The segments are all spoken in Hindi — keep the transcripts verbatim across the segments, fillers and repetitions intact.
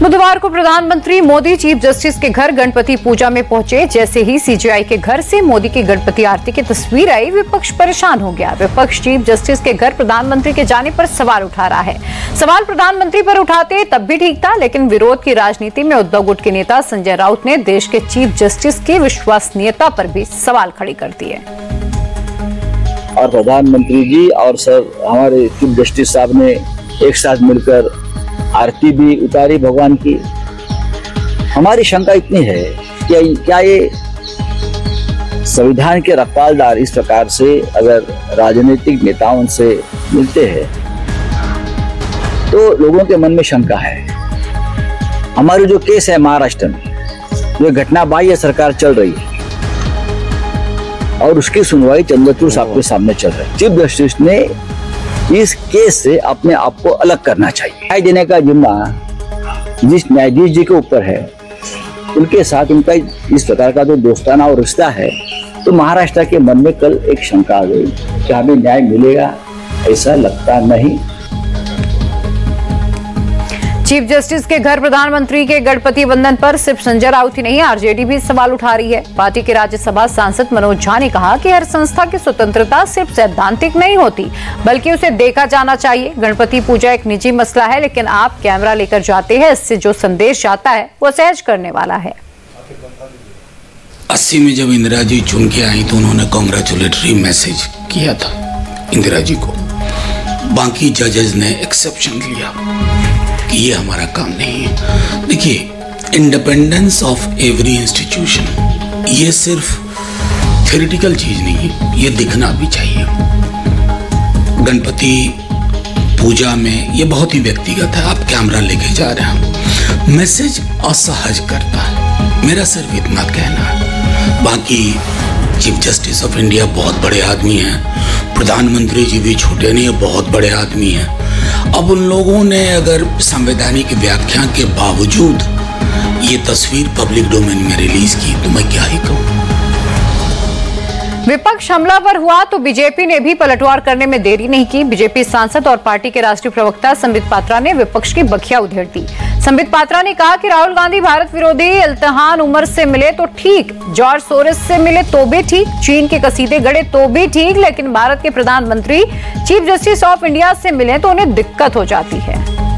बुधवार को प्रधानमंत्री मोदी चीफ जस्टिस के घर गणपति पूजा में पहुंचे। जैसे ही सीजेआई के घर से मोदी की गणपति आरती की तस्वीर आई, विपक्ष परेशान हो गया। विपक्ष चीफ जस्टिस के घर प्रधानमंत्री के जाने पर सवाल उठा रहा है। सवाल प्रधानमंत्री पर उठाते तब भी ठीक था, लेकिन विरोध की राजनीति में उद्धव गुट के नेता संजय राउत ने देश के चीफ जस्टिस की विश्वसनीयता पर भी सवाल खड़े कर दिए। और प्रधानमंत्री जी और सब हमारे चीफ जस्टिस साहब ने एक साथ मिलकर आरती भी उतारी भगवान की। हमारी शंका इतनी है कि क्या ये संविधान के रखवालदार इस प्रकार से अगर राजनीतिक नेताओं से मिलते हैं तो लोगों के मन में शंका है। हमारी जो केस है महाराष्ट्र में, जो घटना बाह्य सरकार चल रही है और उसकी सुनवाई चंद्रचूड़ साहब के सामने चल रही है। चीफ जस्टिस ने इस केस से अपने आप को अलग करना चाहिए। न्याय देने का जिम्मा जिस न्यायाधीश जी के ऊपर है, उनके साथ उनका इस प्रकार का जो दोस्ताना और रिश्ता है, तो महाराष्ट्र के मन में कल एक शंका आ गई कि हमें न्याय मिलेगा, ऐसा लगता नहीं। चीफ जस्टिस के घर प्रधानमंत्री के गणपति वंदन पर सिर्फ संजय राउत ही नहीं, आरजेडी भी सवाल उठा रही है। पार्टी के राज्यसभा सांसद मनोज झा ने कहा कि हर संस्था की स्वतंत्रता सिर्फ सैद्धांतिक नहीं होती, बल्कि उसे देखा जाना चाहिए। गणपति पूजा एक निजी मसला है, लेकिन आप कैमरा लेकर जाते हैं, इससे जो संदेश जाता है वो सहज करने वाला है। अस्सी में जब इंदिरा जी चुन के आई तो उन्होंने कॉन्ग्रेचुलेटरी मैसेज किया था इंदिरा जी को। बाकी जजेस ने एक्सेप्शन लिया कि ये हमारा काम नहीं है। देखिए, इंडिपेंडेंस ऑफ एवरी इंस्टीट्यूशन ये सिर्फ थ्योरेटिकल चीज नहीं है, ये दिखना भी चाहिए। गणपति पूजा में ये बहुत ही व्यक्तिगत है, आप कैमरा लेके जा रहे हैं, मैसेज असहज करता है। मेरा सिर्फ इतना कहना है। बाकी चीफ जस्टिस ऑफ इंडिया बहुत बड़े आदमी हैं, प्रधानमंत्री जी भी छोटे नहीं, बहुत बड़े आदमी हैं। अब उन लोगों ने अगर संवैधानिक व्याख्या के बावजूद ये तस्वीर पब्लिक डोमेन में रिलीज की तो मैं क्या ही कहूँ। विपक्ष हमलावर हुआ तो बीजेपी ने भी पलटवार करने में देरी नहीं की। बीजेपी सांसद और पार्टी के राष्ट्रीय प्रवक्ता संबित पात्रा ने विपक्ष की बखिया उधेड़ दी। संबित पात्रा ने कहा कि राहुल गांधी भारत विरोधी इल्तहान उमर से मिले तो ठीक, जॉर्ज सोरोस से मिले तो भी ठीक, चीन के कसीदे गढ़े तो भी ठीक, लेकिन भारत के प्रधानमंत्री चीफ जस्टिस ऑफ इंडिया से मिले तो उन्हें दिक्कत हो जाती है।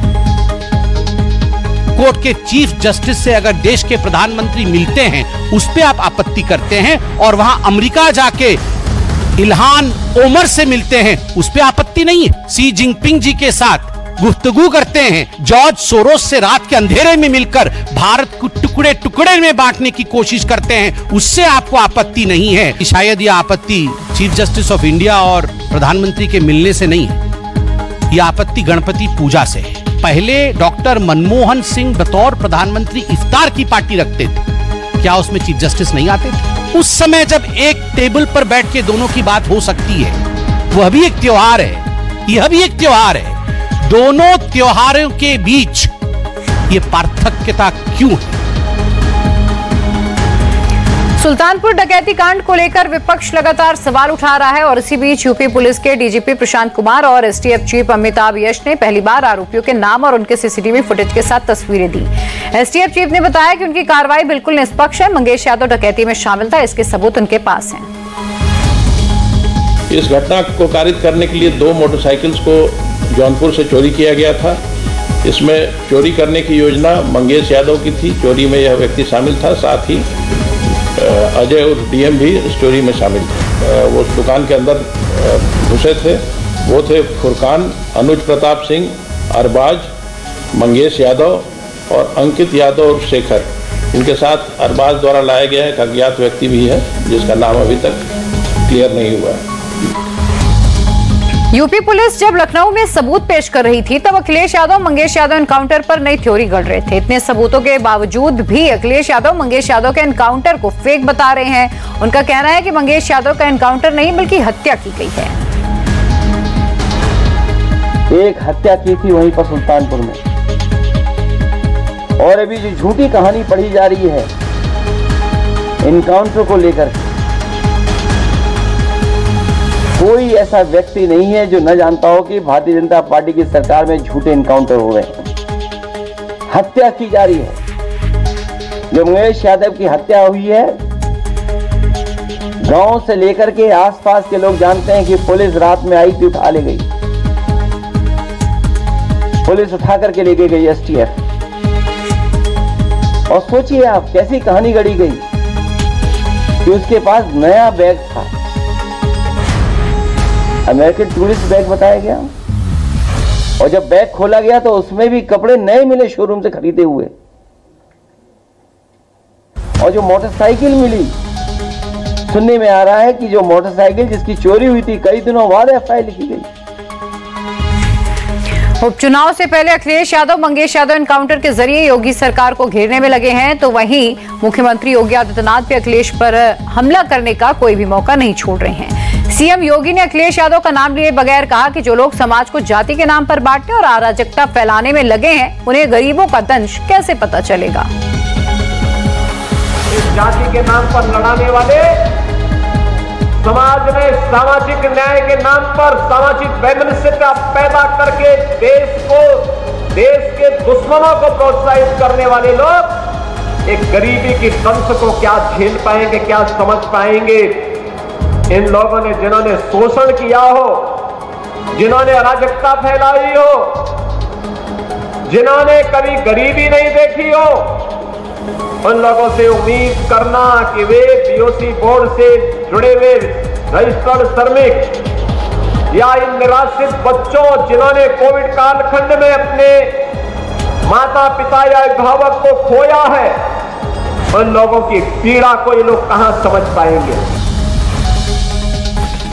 कोर्ट के चीफ जस्टिस से अगर देश के प्रधानमंत्री मिलते हैं, उस पे आप आपत्ति करते हैं, और वहां अमेरिका जाके इल्हान ओमर से मिलते हैं, उस पे आपत्ति नहीं है। सी जिनपिंग जी के साथ गुफ्तगू करते हैं, जॉर्ज सोरोस से रात के अंधेरे में मिलकर भारत को टुकड़े टुकड़े में बांटने की कोशिश करते हैं, उससे आपको आपत्ति नहीं है। शायद यह आपत्ति चीफ जस्टिस ऑफ इंडिया और प्रधानमंत्री के मिलने से नहीं है, यह आपत्ति गणपति पूजा से है। पहले डॉक्टर मनमोहन सिंह बतौर प्रधानमंत्री इफ्तार की पार्टी रखते थे, क्या उसमें चीफ जस्टिस नहीं आते थे? उस समय जब एक टेबल पर बैठ के दोनों की बात हो सकती है, वह भी एक त्योहार है, यह भी एक त्योहार है। दोनों त्योहारों के बीच ये पार्थक्यता क्यों है? सुल्तानपुर डकैती कांड को लेकर विपक्ष लगातार सवाल उठा रहा है और इसी बीच यूपी पुलिस के डीजीपी प्रशांत कुमार और एसटीएफ चीफ अमिताभ यश ने पहली बार आरोपियों के नाम और उनके सीसीटीवी फुटेज के साथ तस्वीरें दी। एसटीएफ चीफ ने बताया कि उनकी कार्रवाई बिल्कुल निष्पक्ष है। मंगेश यादव डकैती में शामिल था, इसके सबूत उनके पास हैं। इस घटना को कारित करने के लिए दो मोटरसाइकिल्स को जौनपुर से चोरी किया गया था। इसमें चोरी करने की योजना मंगेश यादव की थी, चोरी में यह व्यक्ति शामिल था, साथ ही अजय और डीएम भी इस चोरी में शामिल थे। वो दुकान के अंदर घुसे थे, वो थे फुरकान, अनुज प्रताप सिंह, अरबाज, मंगेश यादव और अंकित यादव और शेखर। इनके साथ अरबाज द्वारा लाया गया एक अज्ञात व्यक्ति भी है, जिसका नाम अभी तक क्लियर नहीं हुआ है। यूपी पुलिस जब लखनऊ में सबूत पेश कर रही थी, तब अखिलेश यादव मंगेश यादव एनकाउंटर पर नई थ्योरी गढ़ रहे थे। इतने सबूतों के बावजूद भी अखिलेश यादव मंगेश यादव के एनकाउंटर को फेक बता रहे हैं। उनका कहना है कि मंगेश यादव का एनकाउंटर नहीं बल्कि हत्या की गई है। एक हत्या की थी वहीं पर सुल्तानपुर में, और अभी जो झूठी कहानी पढ़ी जा रही है एनकाउंटर को लेकर, कोई ऐसा व्यक्ति नहीं है जो न जानता हो कि भारतीय जनता पार्टी की सरकार में झूठे एनकाउंटर हो रहे हैं। हत्या की जा रही है। जो मंगेश यादव की हत्या हुई है, गांव से लेकर के आसपास के लोग जानते हैं कि पुलिस रात में आई थी, उठा ले गई, पुलिस उठा करके लेके गई एसटीएफ। और सोचिए आप कैसी कहानी गढ़ी गई कि उसके पास नया बैग था, अमेरिकन टूरिस्ट बैग बताया गया, और जब बैग खोला गया तो उसमें भी कपड़े नए मिले शोरूम से खरीदे हुए। और जो मोटरसाइकिल मिली, सुनने में आ रहा है कि जो मोटरसाइकिल जिसकी चोरी हुई थी, कई दिनों बाद एफ आई आर लिखी गई। उपचुनाव से पहले अखिलेश यादव मंगेश यादव एनकाउंटर के जरिए योगी सरकार को घेरने में लगे हैं, तो वहीं मुख्यमंत्री योगी आदित्यनाथ भी अखिलेश पर हमला करने का कोई भी मौका नहीं छोड़ रहे हैं। सीएम योगी ने अखिलेश यादव का नाम लिए बगैर कहा कि जो लोग समाज को जाति के नाम पर बांटने और अराजकता फैलाने में लगे हैं, उन्हें गरीबों का दंश कैसे पता चलेगा। इस जाति के नाम पर लड़ाने वाले समाज में सामाजिक न्याय के नाम पर सामाजिक वैमनस्यता पैदा करके देश को, देश के दुश्मनों को प्रोत्साहित करने वाले लोग एक गरीबी की दंश को क्या झेल पाएंगे, क्या समझ पाएंगे। इन लोगों ने, जिन्होंने शोषण किया हो, जिन्होंने अराजकता फैलाई हो, जिन्होंने कभी गरीबी नहीं देखी हो, उन लोगों से उम्मीद करना कि वे बीओसी बोर्ड से जुड़े हुए रजिस्टर्ड श्रमिक या इन निराश्रित बच्चों जिन्होंने कोविड कालखंड में अपने माता पिता या अभिभावक को खोया है, उन लोगों की पीड़ा को ये लोग कहां समझ पाएंगे।